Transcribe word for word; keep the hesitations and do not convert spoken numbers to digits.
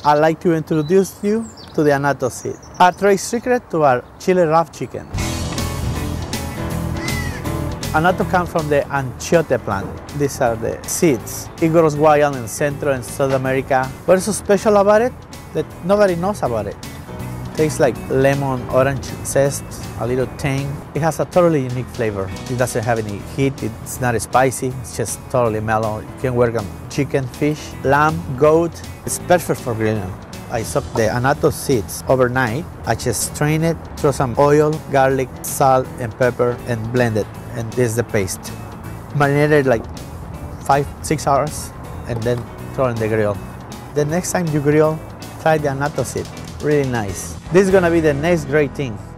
I'd like to introduce you to the annatto seed, a trade secret to our chili wrap chicken. Annatto comes from the anchote plant. These are the seeds. It grows wild in Central and South America. What's so special about it? That nobody knows about it. Tastes like lemon, orange zest, a little tang. It has a totally unique flavor. It doesn't have any heat, it's not spicy, it's just totally mellow. You can work on chicken, fish, lamb, goat. It's perfect for grilling. I soak the annatto seeds overnight. I just strain it, throw some oil, garlic, salt, and pepper, and blend it. And this is the paste. Marinate it like five, six hours, and then throw in the grill. The next time you grill, try the annatto seed. Really nice. This is gonna be the next great thing.